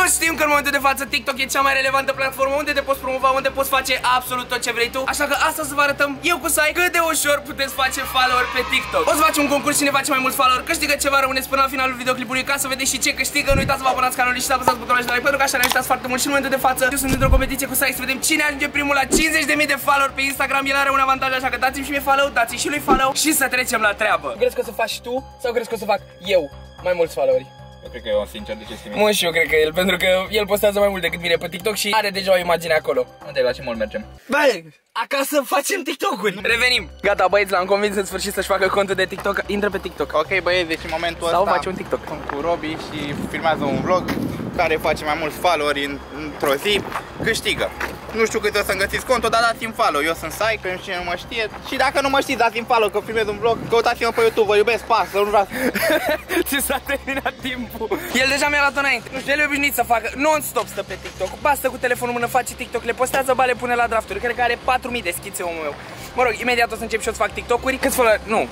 știm că în momentul de față TikTok e cea mai relevantă platformă unde te poți promova, unde poți face absolut tot ce vrei tu. Așa că astăzi să vă arătăm eu cu Sai cât de ușor puteți face follower pe TikTok. O să facem un concurs, cine face mai mulți follower câștigă ceva, rămâneți până la finalul videoclipului ca să vedeți și ce câștigă. Nu uitați să vă abonați canalului și să apăsați butonul de like pentru că așa ne ajutați foarte mult. Și în momentul de față eu sunt într-o competiție cu Sai să vedem cine ajunge primul la 50.000 de follower pe Instagram. El are un avantaj, așa că dați-mi și mie follow, dați-i și lui follow și să trecem la treabă. Crezi că o să faci tu sau crezi că o să fac eu mai mulți followeri? Eu cred că eu, sincer, de ce estimez? Mă, și eu cred că el, pentru că el postează mai mult decât mine pe TikTok și are deja o imagine acolo. Unde, la ce mall mergem? Băi, acasă facem TikTok-uri. Revenim. Gata, băieți, l-am convins în sfârșit să-și facă contul de TikTok. Intră pe TikTok. Ok, băieți, deci în momentul ăsta sau face un TikTok. sunt cu Robi și filmează un vlog care face mai mulți followeri într-o zi, câștigă. Nu știu cât o să-mi găsiți contul, dar dați-mi follow. Eu sunt Sai, pentru cine nu mă știe. Și dacă nu mă știți, dați-mi follow, că filmez un vlog. Căutați-mă pe YouTube, vă iubesc, pas, să nu vreau. Ți s-a terminat timpul. El deja mi-a luat înainte. Nu știu, el e obișnuit să facă non-stop stă pe TikTok. Bastă cu telefonul în mână, face TikTok, le postează, ba le pune la drafturi. Cred că are 4000 de schițe omul meu. Mă rog, imediat o să încep și eu să fac TikTok-uri. Câți follower? Nu.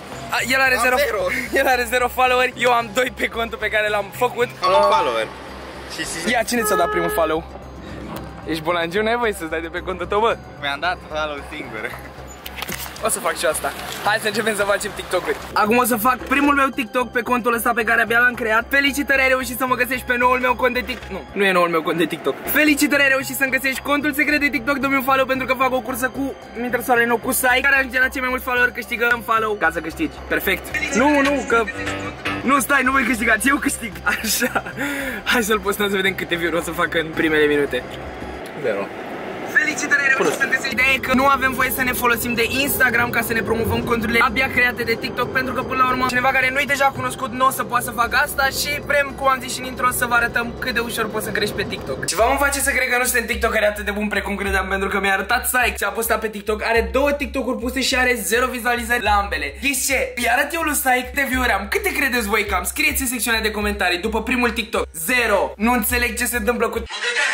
El are 0 followeri. Eu am 2 pe contul pe care l-am făcut. Am un follower. Ia, cine ți-a dat primul follow? Ești bolangiu, n-ai voie să-ți dai de pe contul tău, bă? Mi-am dat follow singur. O să fac și asta. Hai să începem să facem TikTok-uri. Acum o să fac primul meu TikTok pe contul ăsta pe care abia l-am creat. Felicitări, ai reușit să mă găsești pe noul meu cont de TikTok. Nu e noul meu cont de TikTok. Felicitări, ai reușit să-mi găsești contul secret de TikTok. Dă-mi un follow pentru că fac o cursă cu Minter Soare, nou cu Sai, care ajunge la cei mai mulți follower, câștigă un follow ca să câștigi. Perfect. Nu, că... Nu, stai, nu voi câștigați, eu câștig. Așa. Hai să-l postăm să vedem câte view-uri o să facă în primele minute. 0. Felicitări, ai reușit să găsești. Ideea e că nu avem voie să ne folosim de Instagram ca să ne promovăm conturile abia create de TikTok, pentru că până la urmă cineva care nu-i deja cunoscut nu o să poată să facă asta și vrem, cum am zis și în intro, să vă arătăm cât de ușor poți să crești pe TikTok. Ceva mă face să cred că nu suntem TikTokeri atât de buni precum credeam, pentru că mi-a arătat Sai ce a postat pe TikTok, are 2 TikTok-uri puse și are 0 vizualizări la ambele. Știți ce? Îi arăt eu lui Sai câte view-uri am. Câte credeți voi că am? Scrieți în secțiunea de comentarii după primul TikTok. 0. Nu înțeleg ce se întâmplă cu...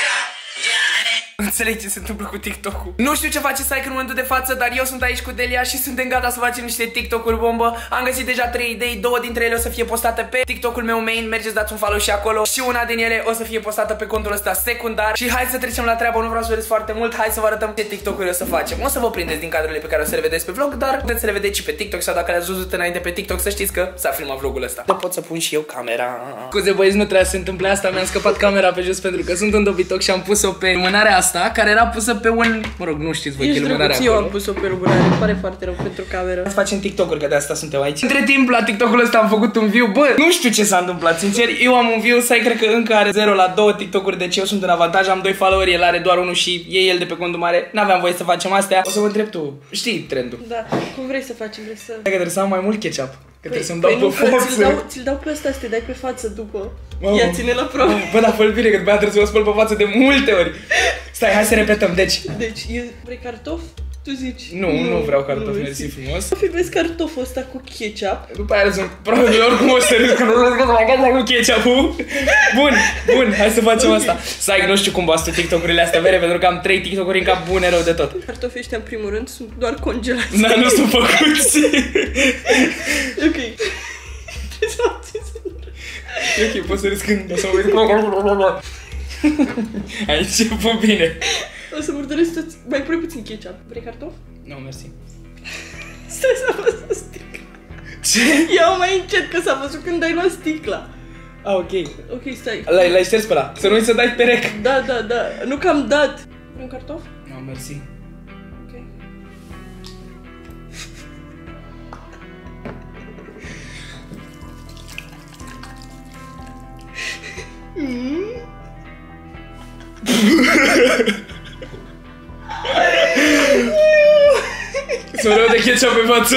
Nu înțeleg ce se întâmplă cu TikTok-ul. Nu știu ce face Sai în momentul de față, dar eu sunt aici cu Delia și suntem gata să facem niște TikTok-uri bombă. Am găsit deja 3 idei, 2 dintre ele o să fie postate pe TikTok-ul meu main. Mergeți, dați un follow și acolo. Și una din ele o să fie postată pe contul ăsta secundar. Și hai să trecem la treabă, nu vreau să vedeți foarte mult. Hai să vă arătăm ce TikTok-uri o să facem. O să vă prindeți din cadrele pe care o să le vedeți pe vlog, dar puteți să le vedeți și pe TikTok, sau dacă le-ați văzut înainte pe TikTok, să știți că s-a filmat vlogul ăsta. Da, pot să pun și eu camera. Scuze băieți, nu trebuia să se întâmple asta, mi-am scăpat camera pe jos pentru că sunt în dobitoc și am pus-o pe lumânarea asta, care era pusă pe un... Mă rog, nu știți voi ce lumânare acolo. Eu am pus-o pe lumânare, îmi pare foarte rău pentru cameră. Să facem TikTok-uri, că de asta suntem aici. Între timp, la TikTok-ul ăsta am făcut un view. Bă, nu știu ce s-a întâmplat, sincer. Eu am un view, Sai cred că încă are 0 la 2 TikTok-uri, deci eu sunt în avantaj. Am 2 followeri, el are doar 1 și e el de pe contul mare. N-aveam voie să facem astea. O să vă întreb tu, știi trendul? Da, cum vrei să facem? Vrei să... Că trebuie să am mai mult ketchup. Că trebuie să-mi dau pe față. Ți-l dau pe ăsta, să te dai pe față după. Ia, ține la probă. Bă, dar fă-l bine, că după aia trebuie să mă spăl pe față de multe ori. Stai, hai să repetăm, deci. Vrei cartof? Tu zici. Nu vreau cartof, mersi frumos. Filmezi cartoful ăsta cu ketchup. După aia sunt probabil oricum o să râd că nu râd că mai gata cu ketchup-ul. Bun, hai să facem asta. Sai, nu știu cum bați tu TikTok-urile astea vere, pentru că am 3 TikTok-uri în cap bune rău de tot. Cartofii ăștia în primul rând sunt doar congelați. Da, nu sunt făcuți. Ok. E ok, poți să râzi când o să mă uit. Ai început bine. O să murdăresc toți. Mai pui puțin ketchup. Vrei cartof? Nu, mersi. Stai să văzut sticla. Ce? Iau mai încet că s-a văzut când ai luat sticla. Ok. Ok, stai. L-ai șters pe ăla. Să nu uiți să dai perec. Da. Nu că am dat. Vrei un cartof? Nu, mersi. Ok. Să vreau de ketchup pe față.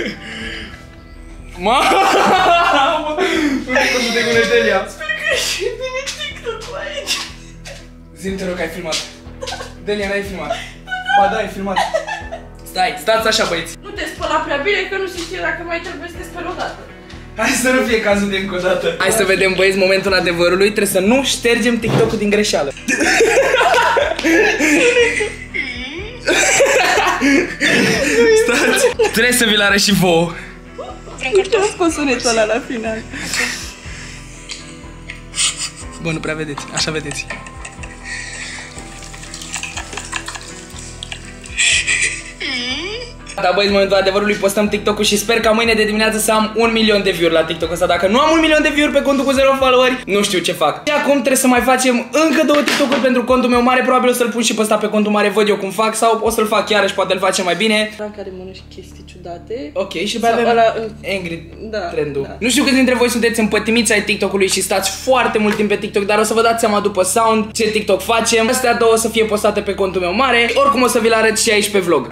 Mamă! Unde cum să te gunești, Delia? Sper că și vine TikTok-ul aici. Zi-mi, te rog, că ai filmat. Delia, n-ai filmat. Ba da, ai filmat. Stați așa, băieți. Nu te spăla prea bine, că nu se știe dacă mai trebuie să te speli o dată. Hai să nu fie cazul de încă o dată. Hai să vedem, băieți, momentul adevărului. Trebuie să nu ștergem TikTok-ul din greșeală. Stați. Trebuie să vi-l arăt și vouă. Vrem cartofi? Am scos sunetul ăla la final. Bă, nu prea vedeți, așa vedeți. Da, băi, în momentul adevărului postăm TikTok-ul și sper ca mâine de dimineață să am 1 milion de view-uri la TikTok ăsta. Dacă nu am 1 milion de view-uri pe contul cu 0 followeri, nu știu ce fac. Și acum trebuie să mai facem încă 2 TikTok-uri pentru contul meu mare. Probabil o să-l pun și pe ăsta pe contul mare, văd eu cum fac. Sau o să-l fac chiar și poate îl facem mai bine. La care mănânci chestii ciudate. Ok, și pe avem Angry trendul. Da. Nu știu câți dintre voi sunteți împătimiți ai TikTok-ului și stați foarte mult timp pe TikTok, dar o să vă dați seama după sound ce TikTok facem. Astea două o să fie postate pe contul meu mare. Oricum o să vi le arăt și aici pe vlog.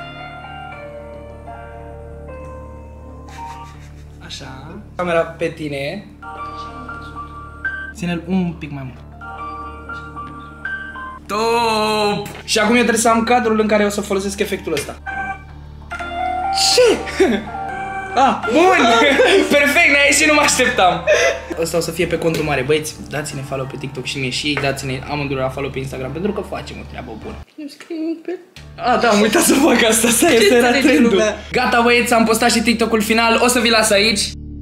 Așa. Camera pe tine. Ține-l un pic mai mult. Top! Și acum eu trebuie să am cadrul în care o să folosesc efectul ăsta. Ce? Ah, bun! Perfect, ne-a ieșit, nu mă așteptam. Ăsta o să fie pe contul mare. Băieți, dați-ne follow pe TikTok și mie și ei, dați-ne amândură la follow pe Instagram, pentru că facem o treabă bună. Nu scriu pe... Ah, da, am uitat să fac asta, asta era trendul. Gata, băieți, am postat și TikTok-ul final, o să vi las aici.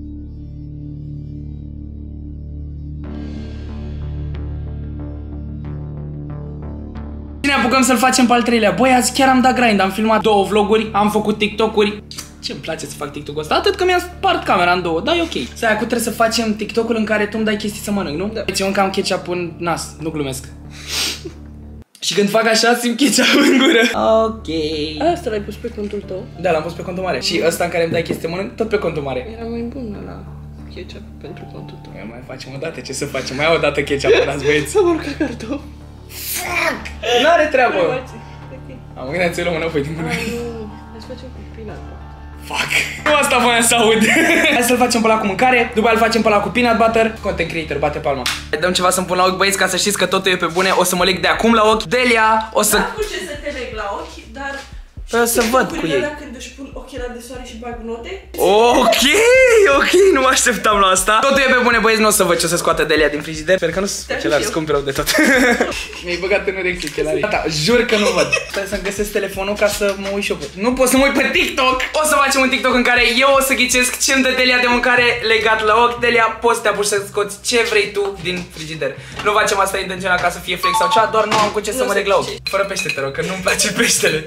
Ne apucăm să-l facem pe al treilea. Băi, azi chiar am dat grind, am filmat 2 vloguri, am făcut TikTok-uri. Ce-mi place să fac TikTok-ul ăsta? Atât că mi-am spart camera în 2, dar e ok. Stai, acum trebuie să facem TikTok-ul în care tu îmi dai chestii să mănânc, nu? Da. Deci eu încă am ketchup în nas, nu glumesc. Și când fac așa, simt ketchup în gură. Ok. Asta l-ai pus pe contul tău? Da, l-am pus pe contul mare. Și ăsta în care îmi dai chestii să mănânc, tot pe contul mare. Era mai bun la ketchup pentru contul tău. Mai facem o dată, ce să facem? Mai au o dată ketchup în nas, băieți. Să mă urcă cartof. Fuck! N-are treabă. Am gândit să-i luăm înapoi din gură. Hai să facem cu peanut. Fuck! Nu asta voiam să aud. Hai să-l facem pe ăla cu mâncare, după aia îl facem pe ăla cu peanut butter. Content creator, bate palma. Dăm ceva să-mi pun la ochi, băieți, ca să știți că totul e pe bune. O să mă leg de acum la ochi. Delia, o să... N-am cu ce să te leg la ochi, dar... O să văd cu ei. Când își pun ochelari de soare și bag note. Ok, ok, nu mă așteptam la asta. Totul e pe bune, băieți, nu o să văd ce o să scoată Delia din frigider. Sper că nu sunt ochelari scumpi rău de tot. Mi-ai băgat în urechi ochelarii. Gata, jur că nu văd. Stai să-mi găsesc telefonul ca să mă uit și eu. Nu pot să mă uit pe TikTok. O să facem un TikTok în care eu o să ghicesc ce-mi dă Delia de mâncare legat la ochi. Delia, poți să te apuci să scoți ce vrei tu din frigider. Nu facem asta intenționat ca să fie flex sau cea, doar nu am cu ce să mă leg la ochi. Fără pește, te rog, că nu-mi place peștele.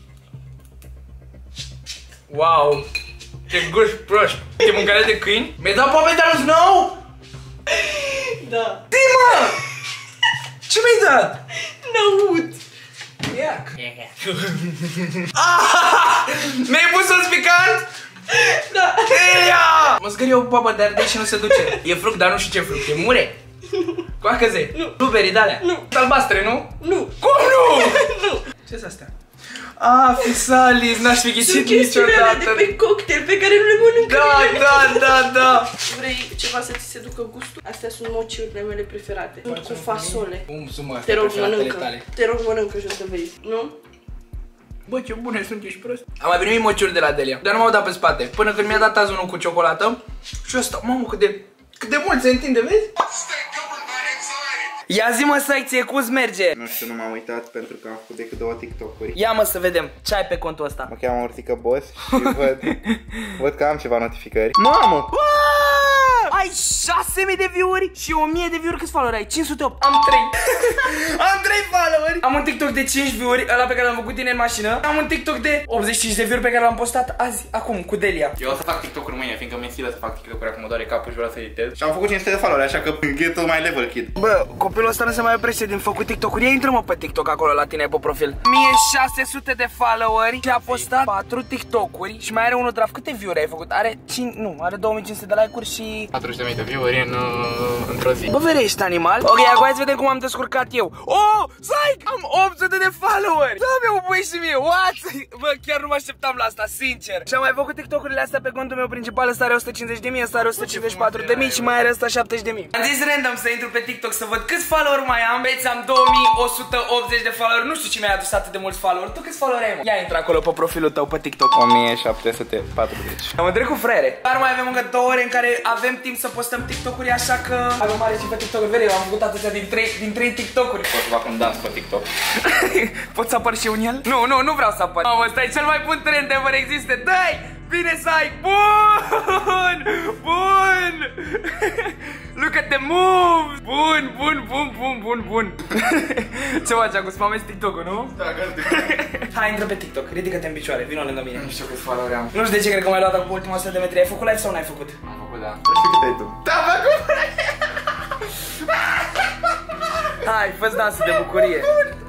Wow, ce guș proști. E mâncare de câini? Mi-ai dat poame de arroz nou? Da. Dima! Ce mi-ai dat? N-aud. Iac. Mi-ai pus sos picant? Da. Delia! Mă zgârie o papă de ardei și nu se duce. E fruct, dar nu știu ce fruct. E mure? Coacăze? Nu. Blueberry de-alea? Nu. Albastre, nu? Nu. Cum nu? Nu. Ce-s astea? Ah, Fisalis, n-aș fi ghicit niciodată. De pe cocktail pe care nu le mănâncă. Da. Vrei ceva să ți se ducă gustul? Astea sunt mociurile mele preferate. Cu fasole. Te rog, mănâncă. Te rog, mănâncă și o să vezi, nu? Bă, ce bune sunt, ești prost. Am mai primit mociuri de la Delia, dar nu m-au dat pe spate. Până când mi-a dat azi unul cu ciocolată. Și ăsta, mamă, cât de mult se întinde, vezi? Ia zi-mă, Saiție, cum-ți merge? Nu știu, nu m-am uitat pentru că am făcut decât 2 TikTok-uri. Ia mă să vedem, ce ai pe contul ăsta? Mă cheamă Urtică Boss și văd că am ceva notificări. Mamă! Ai 6.000 de view-uri și 1.000 de view-uri. Câți followeri ai? 508. Am 3. Am 3 followeri. Am un TikTok de 5 view-uri, ăla pe care l-am făcut tine în mașină. Am un TikTok de 85 de view-uri pe care l-am postat azi, acum, cu Delia. Eu o să fac TikTok-uri mâine, fiindcă mi-e silă să fac TikTok-uri, acum mă doare capul și vreau să editez. Și am făcut 500 de followeri, așa că get to my level, kid. Bă, copilul ăsta nu se mai oprește din făcut TikTok-uri. Ia intră-mă pe TikTok acolo la tine pe profil. 1600 de followeri și a postat 4 TikTok-uri și mai are unul draft. Câte view-uri ai făcut? Are 5, nu, are 2500 de like-uri și 400.000 de view-uri într-o zi. Bă, vere, ești animal? Ok, acum hai să vedem cum am descurcat eu. Oh, Saic! Am 800 de followeri! Da, mi-au băi și mie, what? Bă, chiar nu mă așteptam la asta, sincer. Și am mai făcut TikTok-urile astea pe contul meu principal. Ăsta are 150.000, ăsta are 154.000 și mai are ăsta 70.000. Am zis random să intru pe TikTok să văd câți followeri mai am. Veți, am 2180 de followeri. Nu știu ce mi-a adus atât de mulți followeri. Tu câți followeri ai, mă? Ia intră acolo pe profilul tău pe TikTok. 1740. Am întrecut, frere. Dar mai avem încă 2 ore în care avem timp să postăm TikTok-uri, așa că avem mare și pe TikTok-uri. Vere, eu am făcut atâția din 3 TikTok-uri. Pot să fac un dans pe TikTok. Pot să apar și eu în el? Nu vreau să apar. Mamă, ăsta e cel mai bun trend ever existe. Dai! Bine să ai! Bun! Bun! Look at the moves! Bun, bun, bun, bun, bun, bun. Ce faci acum? Spamezi TikTok-ul, nu? Da, gata. Hai, intră pe TikTok, ridică-te în picioare, vino lângă mine. Nu știu câți follow-uri am. Nu știu de ce, cred că m-ai luat acum ultima 100 de metri. Ai făcut live sau n-ai făcut? Am făcut, da. Nu știu cât ai tu. Da, făcut! Hai, fă-ți dansul de bucurie.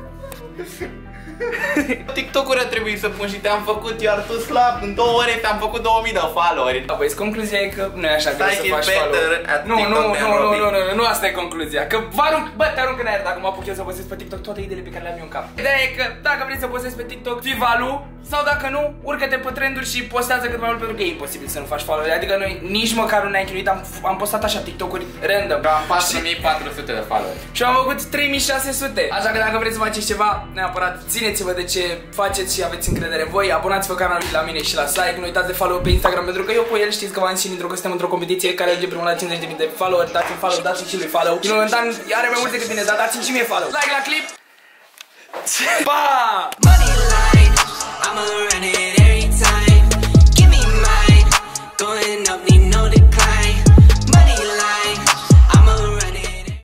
TikTok-uri a trebuit să pun și te-am făcut, iar tu slab, în 2 ore te-am făcut 2000 de followeri. Da, băi, concluzia e că nu e așa greu să faci follow. Nu, asta e concluzia. Că vă arunc, bă, te arunc în aer dacă mă apuc eu să postez pe TikTok toate ideile pe care le am eu în cap. Ideea e că dacă vrei să postezi pe TikTok, fii Valu, sau dacă nu, urcă-te pe trenduri și postează cât mai mult pentru că e imposibil să nu faci follow. Adică noi nici măcar nu ne-am chinuit, am postat așa TikTok-uri random. Am 4400 de followeri. Și am făcut 3600. Așa că dacă vreți să faceți ceva, neapărat țineți-vă de ce faceți și aveți încredere în voi. Abonați-vă canalului la mine și la Sai. Nu uitați de follow pe Instagram pentru că eu cu el știți că v-am zis și intro că suntem într-o competiție care ajunge primul la 50.000 de followeri. Dați-mi follow, dați-mi și lui follow. Și momentan are mai mult decât bine, dar dați-mi și mie follow. Like la clip. Pa!